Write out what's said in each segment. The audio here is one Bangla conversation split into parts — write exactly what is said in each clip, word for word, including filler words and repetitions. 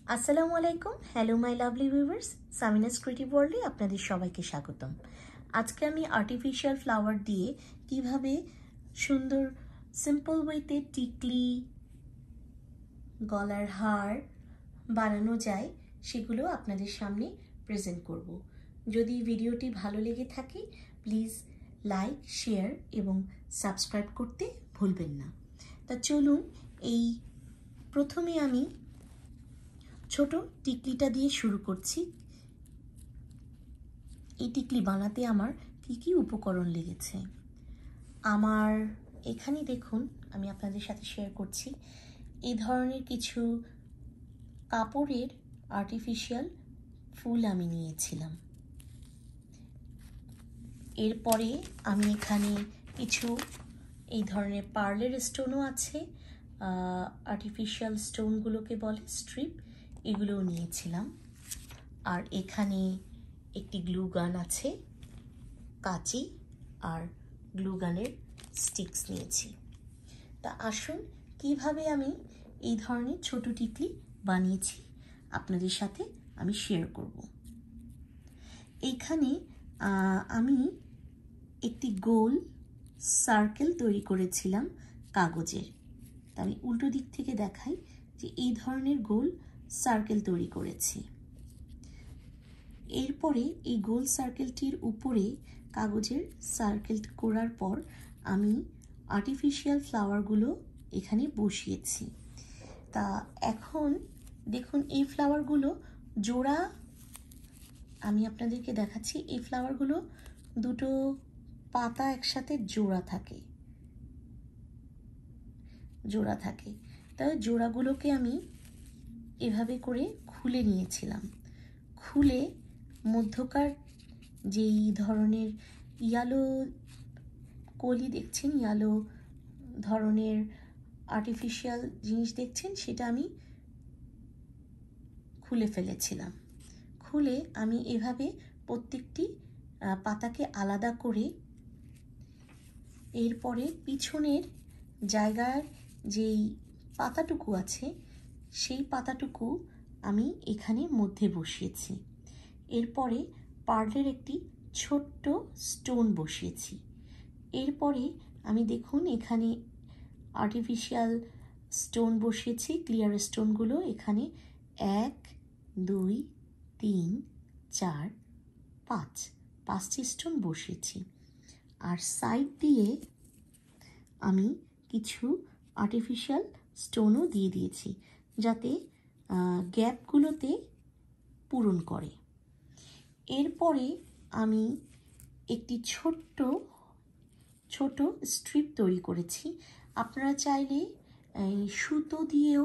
আসসালামু আলাইকুম। Hello my lovely viewers, Samina's creative ওয়ার্ল্ডে আপনাদের সবাইকে স্বাগতম। আজকে আমি আর্টিফিশিয়াল ফ্লাওয়ার দিয়ে কিভাবে সুন্দর সিম্পল ওয়েতে টিকলি, গলার হার বানানো যায় সেগুলো আপনাদের সামনে প্রেজেন্ট করব। যদি ভিডিওটি ভালো লেগে থাকে প্লিজ লাইক, শেয়ার এবং সাবস্ক্রাইব করতে ভুলবেন না। তা চলুন, এই প্রথমে আমি ছোট টিকলিটা দিয়ে শুরু করছি। এই টিকলি বানাতে আমার কি কি উপকরণ লেগেছে আমার এখানে দেখুন, আমি আপনাদের সাথে শেয়ার করছি। এই ধরনের কিছু কাপড়ের আর্টিফিশিয়াল ফুল আমি নিয়েছিলাম। এরপরে আমি এখানে কিছু এই ধরনের পার্লের স্টোনও আছে, আর্টিফিশিয়াল স্টোনগুলোকে বলে স্ট্রিপ, এগুলোও নিয়েছিলাম। আর এখানে একটি গ্লু গান আছে, কাঁচি আর গ্লু গানের স্টিক্স নিয়েছি। তা আসুন কিভাবে আমি এই ধরনের ছোট টিকলি বানিয়েছি আপনাদের সাথে আমি শেয়ার করব। এইখানে আমি একটি গোল সার্কেল তৈরি করেছিলাম কাগজের। তা আমি উল্টো দিক থেকে দেখাই যে এই ধরনের গোল সার্কেল তৈরি করেছি। এরপরে এই গোল সার্কেলটির উপরে কাগজের সার্কেল করার পর আমি আর্টিফিশিয়াল ফ্লাওয়ারগুলো এখানে বসিয়েছি। তা এখন দেখুন, এই ফ্লাওয়ারগুলো জোড়া আমি আপনাদেরকে দেখাচ্ছি। এই ফ্লাওয়ারগুলো দুটো পাতা একসাথে জোড়া থাকে জোড়া থাকে তাই জোড়াগুলোকে আমি এভাবে করে খুলে নিয়েছিলাম। খুলে মধ্যকার যেই ধরনের ইয়ালো কলি দেখছেন, ইয়ালো ধরনের আর্টিফিশিয়াল জিনিস দেখছেন, সেটা আমি খুলে ফেলেছিলাম। খুলে আমি এভাবে প্রত্যেকটি পাতাকে আলাদা করে এরপরে পিছনের জায়গার যেই পাতাটুকু আছে সেই পাতাটুকু আমি এখানে মধ্যে বসিয়েছি। এরপরে পার্লের একটি ছোট্ট স্টোন বসিয়েছি। এরপরে আমি দেখুন এখানে আর্টিফিশিয়াল স্টোন বসিয়েছি, ক্লিয়ার স্টোনগুলো এখানে এক দুই তিন চার পাঁচ পাঁচটি স্টোন বসিয়েছি। আর সাইড দিয়ে আমি কিছু আর্টিফিশিয়াল স্টোনও দিয়ে দিয়েছি যাতে গ্যাপগুলোতে পূরণ করে। এরপরে আমি একটি ছোট্ট ছোট স্ট্রিপ তৈরি করেছি। আপনারা চাইলে সুতো দিয়েও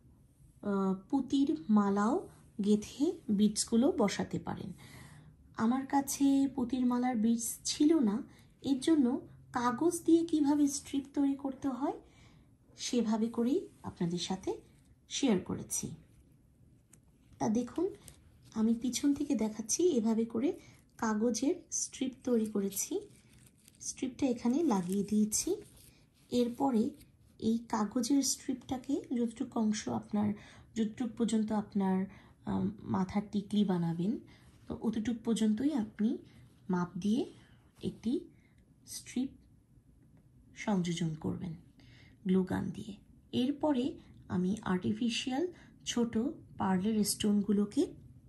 পুঁতির মালাও গেঁথে বিটসগুলো বসাতে পারেন। আমার কাছে পুঁতির মালার বিটস ছিল না, এর জন্য কাগজ দিয়ে কিভাবে স্ট্রিপ তৈরি করতে হয় সেভাবে করেই আপনাদের সাথে শেয়ার করেছি। তা দেখুন, আমি পিছন থেকে দেখাচ্ছি, এভাবে করে কাগজের স্ট্রিপ তৈরি করেছি। স্ট্রিপটা এখানে লাগিয়ে দিয়েছি। এরপরে এই কাগজের স্ট্রিপটাকে যতটুকু অংশ আপনার যতটুকু পর্যন্ত আপনার মাথার টিকলি বানাবেন, তো অতটুক পর্যন্তই আপনি মাপ দিয়ে একটি স্ট্রিপ সংযোজন করবেন গ্লু গান দিয়ে। এরপরে আমি আর্টিফিশিয়াল ছোট পার্লের স্টোনগুলোকে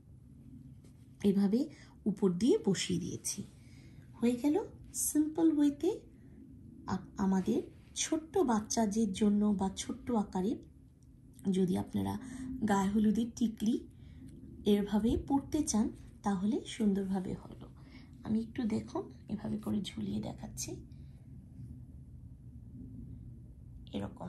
এভাবে উপর দিয়ে বসিয়ে দিয়েছি। হয়ে গেল সিম্পল ওয়েতে আমাদের ছোট্ট বাচ্চাদের জন্য বা ছোট্ট আকারে যদি আপনারা গায়ে হলুদের টিকলি এভাবে পরতে চান তাহলে সুন্দরভাবে হলো। আমি একটু দেখুন এভাবে করে ঝুলিয়ে দেখাচ্ছি, এরকম।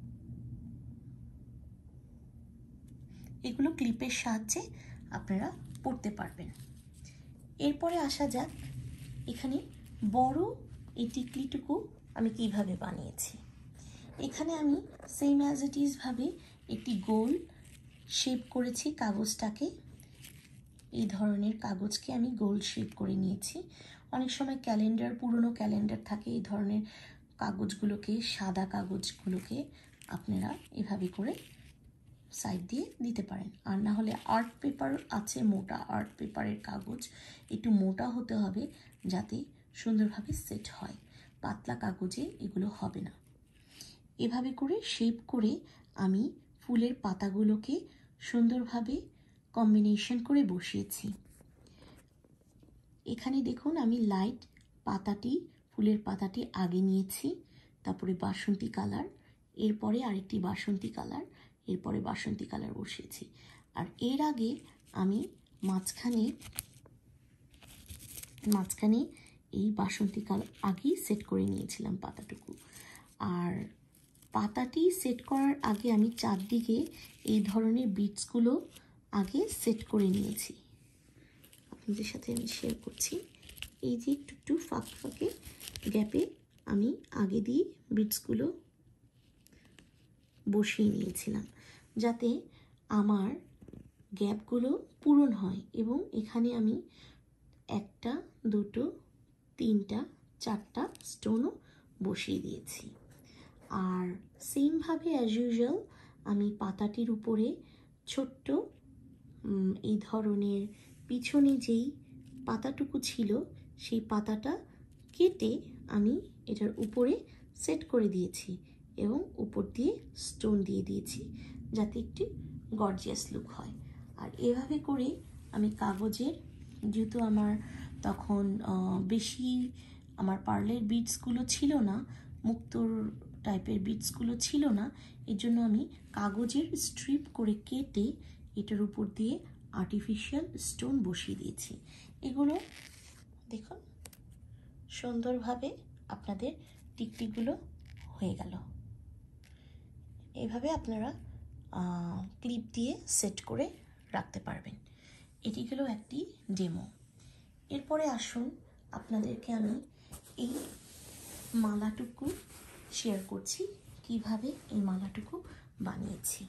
এগুলো ক্লিপের সাহায্যে আপনারা পরতে পারবেন। এরপরে আসা যাক এখানে বড় এই টিকলিটুকু আমি কিভাবে বানিয়েছি। এখানে আমি সেম অ্যাজ ইট ইজ ভাবে একটি গোল শেপ করেছি কাগজটাকে। এই ধরনের কাগজকে আমি গোল শেপ করে নিয়েছি। অনেক সময় ক্যালেন্ডার, পুরনো ক্যালেন্ডার থাকে, এই ধরনের কাগজগুলোকে, সাদা কাগজগুলোকে আপনারা এভাবে করে সাইড দিয়ে দিতে পারেন। আর না হলে আর্ট পেপার আছে, মোটা আর্ট পেপারের কাগজ, একটু মোটা হতে হবে যাতে সুন্দরভাবে সেট হয়, পাতলা কাগজে এগুলো হবে না। এভাবে করে শেপ করে আমি ফুলের পাতাগুলোকে সুন্দরভাবে কম্বিনেশন করে বসিয়েছি। এখানে দেখুন আমি লাইট পাতাটি, ফুলের পাতাটি আগে নিয়েছি, তারপরে বাসন্তী কালার, এরপরে আরেকটি বাসন্তী কালার, এরপরে বাসন্তী কালার বসিয়েছি। আর এর আগে আমি মাঝখানে মাঝখানে এই বাসন্তী কালার আগেই সেট করে নিয়েছিলাম পাতাটুকু। আর পাতাটি সেট করার আগে আমি চারদিকে এই ধরনের বিটসগুলো আগে সেট করে নিয়েছি। আপনাদের সাথে আমি শেয়ার করছি। এই যে একটু একটু ফাঁক ফাঁকে গ্যাপে আমি আগে দিয়ে বিটসগুলো বসিয়ে নিয়েছিলাম যাতে আমার গ্যাপগুলো পূরণ হয়। এবং এখানে আমি একটা, দুটো, তিনটা, চারটা স্টোনও বসিয়ে দিয়েছি। আর সেমভাবে অ্যাজ ইউজুয়াল আমি পাতাটির উপরে ছোট্ট এই ধরনের পিছনে যেই পাতাটুকু ছিল সেই পাতাটা কেটে আমি এটার উপরে সেট করে দিয়েছি এবং উপর দিয়ে স্টোন দিয়ে দিয়েছি যাতে একটি গর্জিয়াস লুক হয়। আর এভাবে করে আমি কাগজের, যেহেতু আমার তখন বেশি আমার পার্লের বিটসগুলো ছিল না, মুক্তোর টাইপের বিটসগুলো ছিল না, এর জন্য আমি কাগজের স্ট্রিপ করে কেটে এটার উপর দিয়ে আর্টিফিশিয়াল স্টোন বসিয়ে দিয়েছি। এগুলো দেখুন সুন্দরভাবে আপনাদের টিকটিকগুলো হয়ে গেল। এভাবে আপনারা ক্লিপ দিয়ে সেট করে রাখতে পারবেন। এটি হলো একটি ডেমো। এরপরে আসুন আপনাদেরকে আমি এই মালাটুকু শেয়ার করছি, কিভাবে এই মালাটুকু বানিয়েছি।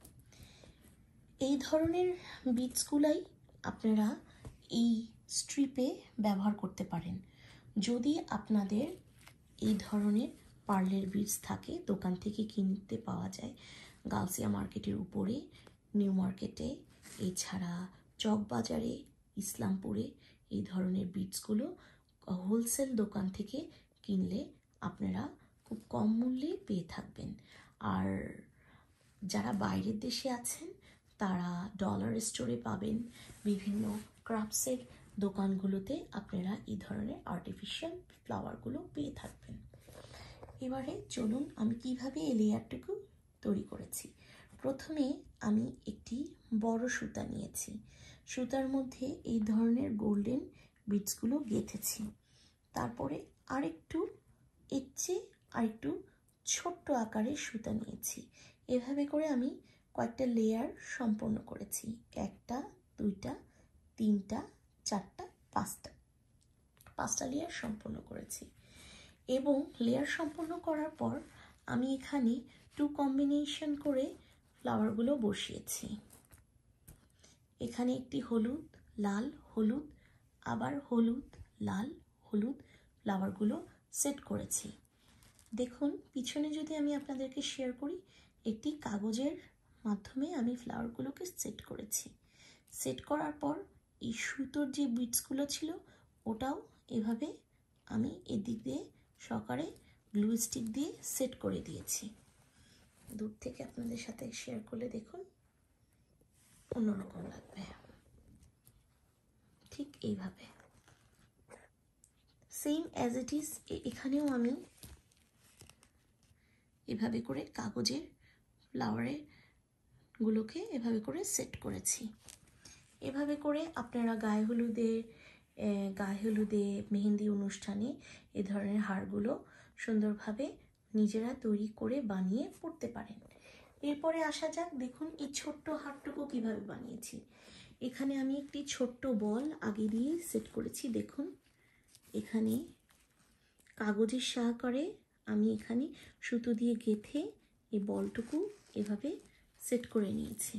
এই ধরনের বিটসগুলাই আপনারা এই স্ট্রিপে ব্যবহার করতে পারেন। যদি আপনাদের এই ধরনের পার্লের বিটস থাকে, দোকান থেকে কিনতে পাওয়া যায়, গাউসিয়া মার্কেটের উপরে, নিউ মার্কেটে, এছাড়া চকবাজারে, ইসলামপুরে এই ধরনের বিটসগুলো হোলসেল দোকান থেকে কিনলে আপনারা খুব কম মূল্যে পেয়ে থাকবেন। আর যারা বাইরের দেশে আছেন তারা ডলার স্টোরে পাবেন, বিভিন্ন ক্রাফটসের দোকানগুলোতে আপনারা এই ধরনের আর্টিফিশিয়াল ফ্লাওয়ারগুলো পেয়ে থাকবেন। এবারে চলুন আমি কিভাবে এই লেয়ারটুকু তৈরি করেছি। প্রথমে আমি একটি বড় সুতা নিয়েছি, সুতার মধ্যে এই ধরনের গোল্ডেন বিটসগুলো গেঁথেছি। তারপরে আরেকটু এর চেয়ে আরেকটু ছোট্ট আকারের সুতা নিয়েছি। এভাবে করে আমি কয়েকটা লেয়ার সম্পন্ন করেছি, একটা, দুইটা, তিনটা, চারটা, পাঁচটা পাঁচটা লেয়ার সম্পন্ন করেছি। এবং লেয়ার সম্পন্ন করার পর আমি এখানে টু কম্বিনেশন করে ফ্লাওয়ারগুলো বসিয়েছি। এখানে একটি হলুদ, লাল, হলুদ, আবার হলুদ, লাল, হলুদ ফ্লাওয়ারগুলো সেট করেছি। দেখুন পিছনে যদি আমি আপনাদেরকে শেয়ার করি, একটি কাগজের মাধ্যমে আমি ফ্লাওয়ারগুলোকে সেট করেছি। সেট করার পর এই সুতোর যে বিটসগুলো ছিল ওটাও এভাবে আমি এদিক দিয়ে সহকারে গ্লু স্টিক দিয়ে সেট করে দিয়েছি। দূর থেকে আপনাদের সাথে শেয়ার করলে দেখুন অন্যরকম লাগবে। ঠিক এইভাবে সেম অ্যাজ ইট ইজ এখানেও আমি এভাবে করে কাগজের ফ্লাওয়ারের গুলোকে এভাবে করে সেট করেছি। এভাবে করে আপনারা গায়ে হলুদের গায়ে হলুদে মেহেন্দি অনুষ্ঠানে এ ধরনের হারগুলো সুন্দরভাবে নিজেরা তৈরি করে বানিয়ে পরতে পারেন। এরপরে আসা যাক, দেখুন এই ছোট্ট হারটুকু কিভাবে বানিয়েছি। এখানে আমি একটি ছোট্ট বল আগে দিয়ে সেট করেছি। দেখুন এখানে কাগজের সাহায্যে আমি এখানে সুতো দিয়ে গেঁথে এই বলটুকু এভাবে সেট করে নিয়েছি।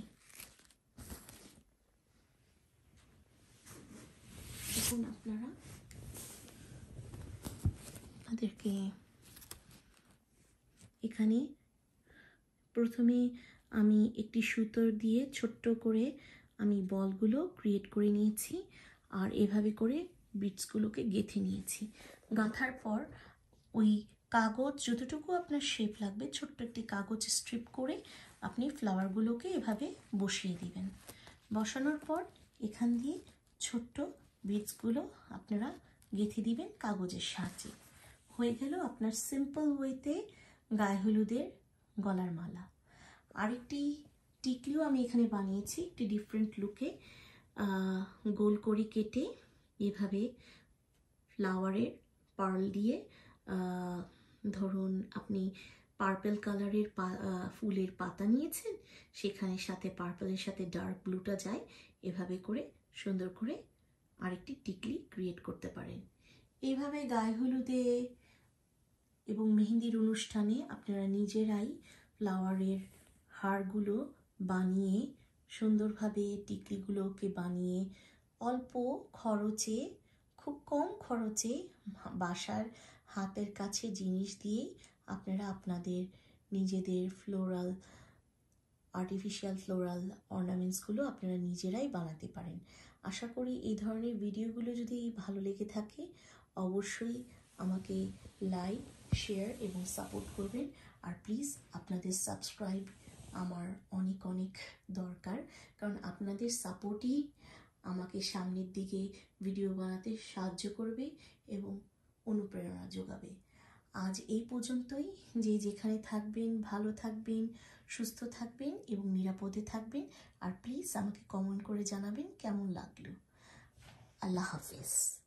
দেখুন আপনারা আপনাদেরকে এখানে প্রথমে আমি একটি সুতোর দিয়ে ছোট্ট করে আমি বলগুলো ক্রিয়েট করে নিয়েছি আর এভাবে করে বিটসগুলোকে গেঁথে নিয়েছি। গাঁথার পর ওই কাগজ যতটুকু আপনার শেপ লাগবে ছোট্ট একটি কাগজ স্ট্রিপ করে আপনি ফ্লাওয়ারগুলোকে এভাবে বসিয়ে দিবেন। বসানোর পর এখান দিয়ে ছোট্ট বিটসগুলো আপনারা গেঁথে দিবেন কাগজের সাহায্যে। হয়ে গেল আপনার সিম্পল ওয়েতে গায়ে হলুদের গলার মালা। আরেকটি টিকলিও আমি এখানে বানিয়েছি একটি ডিফারেন্ট লুকে। গোল করে কেটে এভাবে ফ্লাওয়ারের পার্ল দিয়ে ধরুন আপনি পার্পল কালারের ফুলের পাতা নিয়েছেন, সেখানে সাথে পার্পলের সাথে ডার্ক ব্লুটা যায়, এভাবে করে সুন্দর করে আরেকটি টিকলি ক্রিয়েট করতে পারেন। এইভাবে গায়ে হলুদে এবং মেহেন্দির অনুষ্ঠানে আপনারা নিজেরাই ফ্লাওয়ারের হারগুলো বানিয়ে সুন্দরভাবে টিকলিগুলোকে বানিয়ে অল্প খরচে, খুব কম খরচে বাসার হাতের কাছে জিনিস দিয়ে আপনারা আপনাদের নিজেদের ফ্লোরাল আর্টিফিশিয়াল ফ্লোরাল অর্নামেন্টসগুলো আপনারা নিজেরাই বানাতে পারেন। আশা করি এই ধরনের ভিডিওগুলো যদি ভালো লেগে থাকে অবশ্যই আমাকে লাইক, শেয়ার এবং সাপোর্ট করবেন। আর প্লিজ আপনাদের সাবস্ক্রাইব আমার অনেক অনেক দরকার, কারণ আপনাদের সাপোর্টই আমাকে সামনের দিকে ভিডিও বানাতে সাহায্য করবে এবং অনুপ্রেরণা যোগাবে। আজ এই পর্যন্তই। যে যেখানে থাকবেন ভালো থাকবেন, সুস্থ থাকবেন এবং নিরাপদে থাকবেন। আর প্লিজ আমাকে কমেন্ট করে জানাবেন কেমন লাগলো। আল্লাহ হাফেজ।